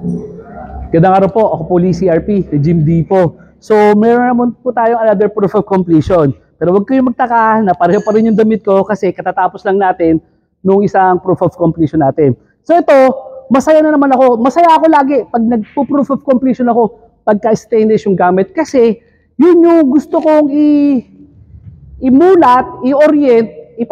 Gandang araw po, ako po Lee CRP, Jim D po. So, meron naman po tayong another proof of completion. Pero huwag kayong magtaka na pareho pa rin yung damit ko kasi katatapos lang natin nung isang proof of completion natin. So ito, masaya na naman ako. Masaya ako lagi pag nagpo-proof of completion ako pagka stainless yung gamit kasi yun yung gusto kong imulat, i-orient,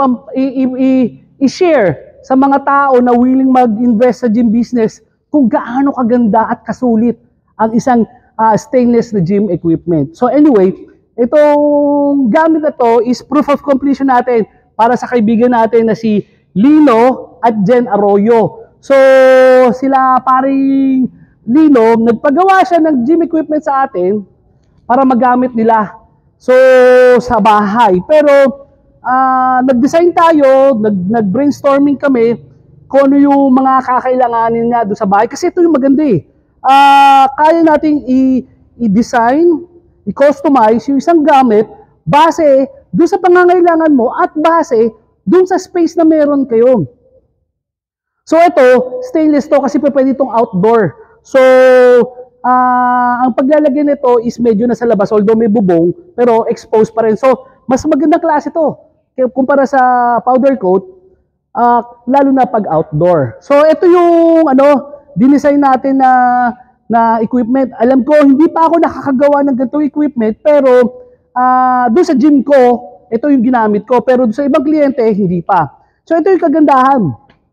i-share sa mga tao na willing mag-invest sa gym business kung gaano kaganda at kasulit ang isang stainless na gym equipment. So anyway, itong gamit na to is proof of completion natin para sa kaibigan natin na si Lino at Jen Arroyo. So sila paring Lino, nagpagawa siya ng gym equipment sa atin para magamit nila. So sa bahay. Pero nag-design tayo, nag-brainstorming kami kung ano yung mga kakailanganin niya doon sa bahay. Kasi ito yung maganda eh. Kaya nating i-design, i-customize yung isang gamit base doon sa pangangailangan mo at base doon sa space na meron kayo. So ito, stainless to kasi pwede itong outdoor. So, ang paglalagay nito is medyo nasa labas, although may bubong, pero exposed pa rin. So, mas magandang klase to kumpara sa powder coat, lalo na pag outdoor. So ito yung dinesign natin na equipment. Alam ko hindi pa ako nakakagawa ng ganitong equipment pero doon sa gym ko ito yung ginamit ko pero doon sa ibang kliyente hindi pa. So ito yung kagandahan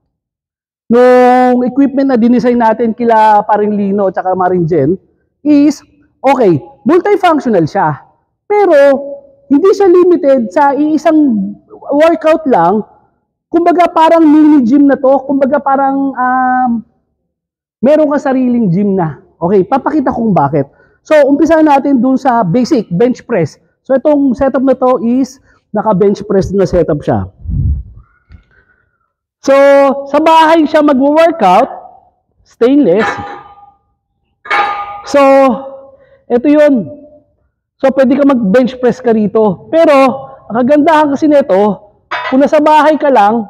nung equipment na dinesign natin kila paring Lino at saka Maring Jen is okay, multifunctional siya. Pero hindi siya limited sa iisang workout lang. Kumbaga parang mini gym na to, kumbaga parang meron ka sariling gym na. Okay, papakita ko kung bakit. So, umpisahan natin dun sa basic, bench press. So, itong setup na to is naka-bench press na setup siya. So, sa bahay siya mag-workout, stainless. So, ito yun. So, pwede ka mag-bench press ka rito. Pero, ang kagandahan kasi nito, kung nasa bahay ka lang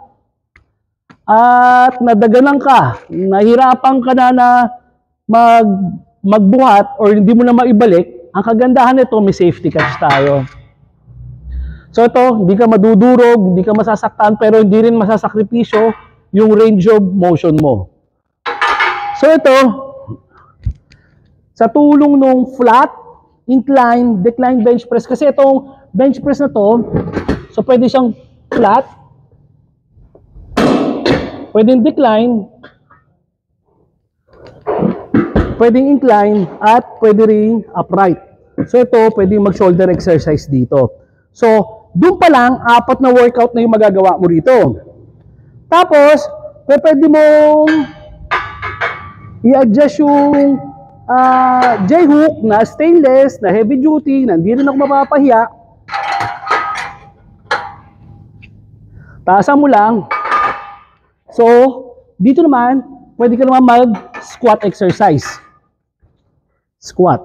at nadaganan ka, nahirapan ka na magbuhat or hindi mo na maibalik, ang kagandahan nito may safety catch tayo. So ito, hindi ka madudurog, hindi ka masasaktan, pero hindi rin masasakripisyo yung range of motion mo. So ito, sa tulong ng flat, incline, decline bench press, kasi itong bench press na to, so pwede siyang flat, pwedeng decline, pwedeng incline, at pwede rin upright. So ito, pwedeng mag-shoulder exercise dito. So, doon pa lang, 4 na workout na yung magagawa mo rito. Tapos, pwede mong i-adjust yung J-hook na stainless, na heavy duty, na hindi rin ako mapapahiya. Taasan mo lang. So, dito naman, pwede ka naman mag-squat exercise. Squat.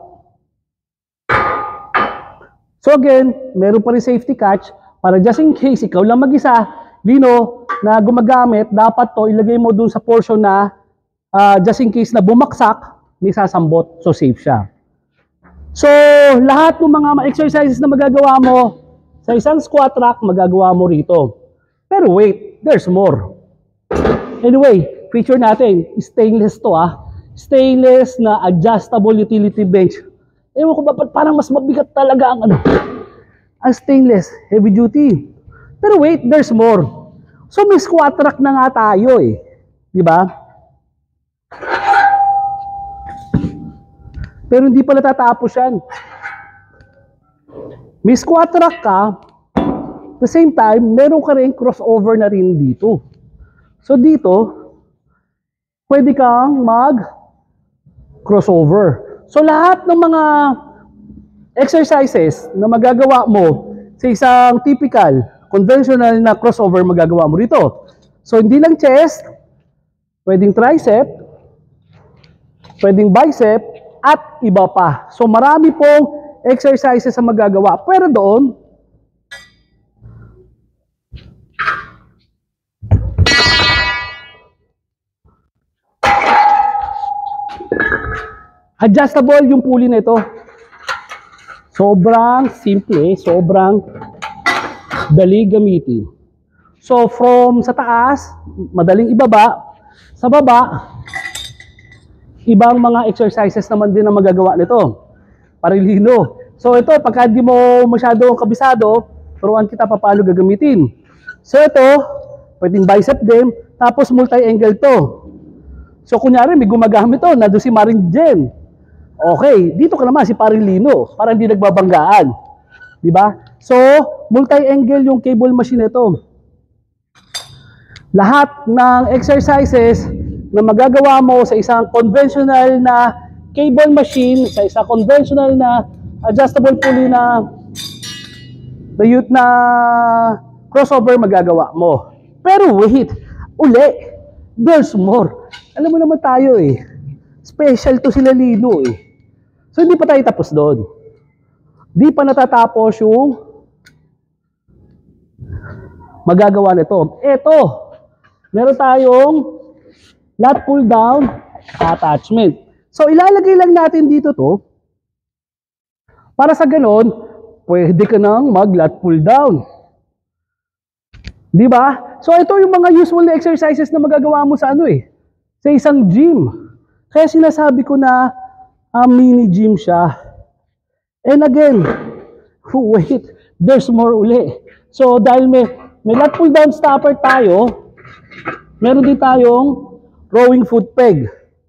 So again, meron pa rin safety catch para just in case ikaw lang mag-isa, Lino, na gumagamit, dapat to ilagay mo dun sa portion na just in case na bumaksak, may sasambot. So safe siya. So, lahat ng mga exercises na magagawa mo sa isang squat rack, magagawa mo rito. Pero wait, there's more. Anyway, feature natin, stainless to Stainless na adjustable utility bench. Ewan ko ba, parang mas mabigat talaga ang ang stainless, heavy duty. Pero wait, there's more. So may squat rack na nga tayo eh. Di ba? Pero hindi pala tatapos yan. May squat rack ka, at the same time, meron ka rin crossover na rin dito. So dito, pwede kang mag-crossover. So lahat ng mga exercises na magagawa mo sa isang typical, conventional na crossover, magagawa mo rito. So hindi lang chest, pwedeng tricep, pwedeng bicep, at iba pa. So marami pong exercises na magagawa. Pero doon, Adjustable yung pulley nito. Sobrang simple, sobrang dali gamitin. So from sa taas, madaling ibaba. Sa baba, ibang mga exercises naman din na magagawa nito. Parilino. So ito, pagka di mo masyadong kabisado, turuan kita paano gagamitin. So ito, pwedeng bicep din, tapos multi-angle to. So kunyari, may gumagamit to, nado si Maring Jen. Okay, dito ka naman si Parilino, para hindi nagbabanggaan. Diba? So, multi-angle yung cable machine ito. Lahat ng exercises na magagawa mo sa isang conventional na cable machine, sa isang conventional na adjustable pulley na crossover magagawa mo. Pero wait, uli, there's more. Alam mo naman tayo eh, special to sila Lino eh. So hindi pa tayo tapos doon. Di pa natatapos yung magagawa nito. Ito, meron tayong lat pull down attachment. So ilalagay lang natin dito to para sa ganon, pwede ka nang mag lat pull down. Di ba? So ito yung mga usual na exercises na magagawa mo sa sa isang gym. Kaya sinasabi ko na mini gym siya. And again, wait, there's more uli. So dahil may lat pull down stopper tayo, meron din tayong rowing foot peg.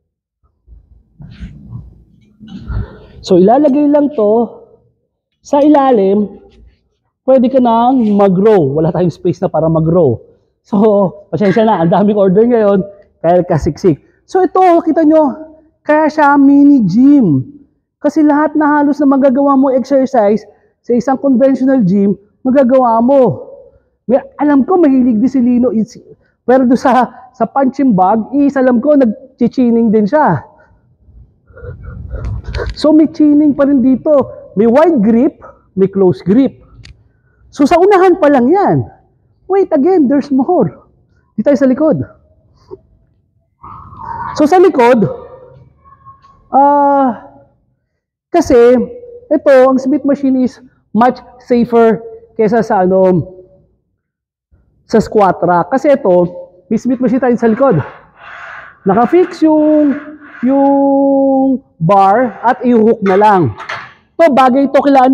So ilalagay lang to sa ilalim, pwede ka nang mag-row. Wala tayong space na para mag-row. So, pasensya na, ang daming order ngayon, kaya kasiksik. So ito, kita nyo, kaya siya mini gym. Kasi lahat na halos na magagawa mo exercise sa isang conventional gym, magagawa mo. Alam ko, mahilig din si Lino. Pero doon sa punching bag, alam ko, nag-chining din siya. So may chining pa rin dito. May wide grip, may close grip. So sa unahan pa lang yan. Wait, again, there's more. Dito tayo sa likod. So sa likod, kasi ito, ang Smith machine is much safer kaysa sa sa squat rack. Kasi ito, may Smith machine tayo sa likod. Naka-fix yung bar at i-hook na lang. To bagay to kila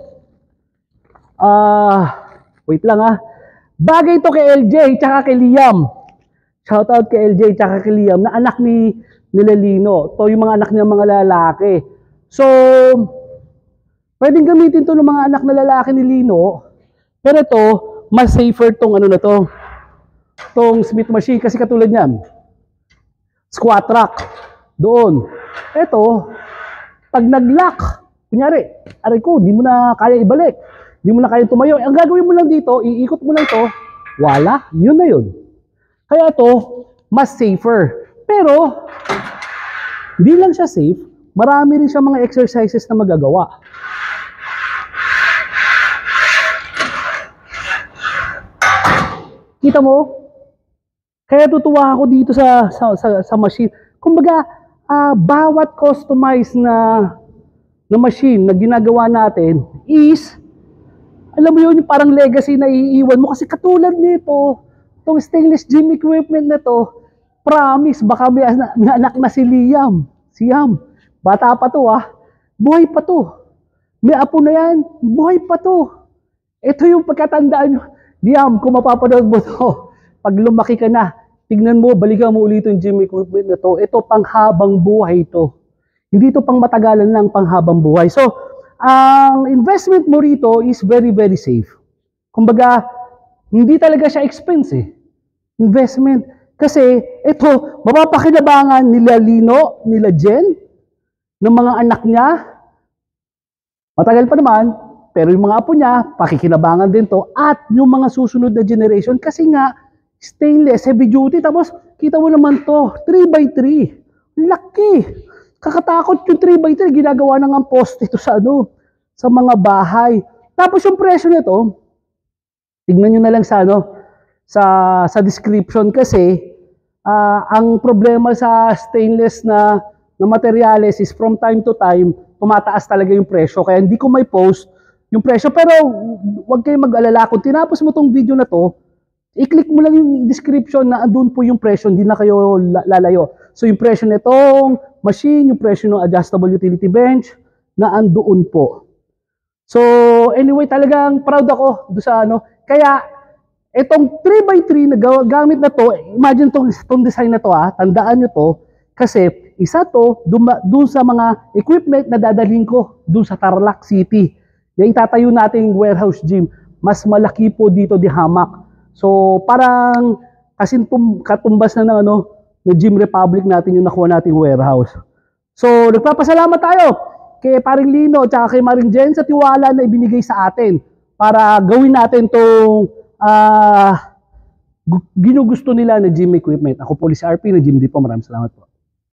wait lang bagay to kay LJ tsaka kay Liam. Shout out kay LJ tsaka kay Liam na anak nila Lino. To yung mga anak niya mga lalaki. So pwedeng gamitin to ng mga anak na lalaki ni Lino. Pero ito mas safer tong na to. Tong Smith machine kasi katulad niyan. Squat rack doon. Ito pag nag-lock, kunyari, aray ko, di mo na kaya ibalik. Di mo na kaya tumayo. Ang gagawin mo lang dito, iikot mo lang to, wala, yun na yun. Kaya to, mas safer. Pero, di lang siya safe, marami rin siya mga exercises na magagawa. Kita mo? Kaya tutuwa ako dito sa machine. Kumbaga, bawat customized na machine na ginagawa natin is, alam mo yun, yung parang legacy na iiwan mo. Kasi katulad nito, itong stainless gym equipment na to, promise, baka may anak na si Liam. Si Yam. Bata pa to buhay pa to. May apo na yan, buhay pa to. Ito yung pagkatandaan nyo. Liam, kung mapapanood mo to, pag lumaki ka na, tignan mo, balikan mo ulit yung gym equipment na to. Ito panghabang buhay to. Hindi ito pang matagalan lang, panghabang buhay. So, ang investment mo rito is very, very safe. Kumbaga, hindi talaga siya expensive. Investment. Kasi, ito, mapapakinabangan nila Lino, nila Jen, ng mga anak niya. Matagal pa naman, pero yung mga apo niya, pakikinabangan din to. At yung mga susunod na generation, kasi nga, stainless, heavy duty, tapos kita mo naman to, 3x3. Laki. Kakatakot yung 3x3, ginagawa na ng poste ito sa sa mga bahay. Tapos yung presyo nito, tignan nyo na lang sa sa description kasi ang problema sa stainless na ng materyales is from time to time, tumataas talaga yung presyo. Kaya hindi ko may post yung presyo. Pero huwag kayong mag-alala. Kung tinapos mo tong video na to, i-click mo lang yung description na andun po yung presyo, hindi na kayo lalayo. So yung presyo nitong machine, yung presyo ng adjustable utility bench, na andoon po. So anyway, talagang proud ako do sa ano. Kaya itong 3x3 na gamit na to, imagine tong design na to, tandaan nyo to, kasi isa to dun sa mga equipment na dadalhin ko dun sa Tarlac City. Na itatayo nating warehouse gym. Mas malaki po dito di Hamak. So parang kasing katumbas na ng na Gym Republic natin yung nakuha nating warehouse. So nagpapasalamat tayo kay Paring Lino at kay Maring Jen sa tiwala na ibinigay sa atin para gawin natin tong ginugusto nila na gym equipment. Ako po si RP na Gym Depot. Maraming salamat po.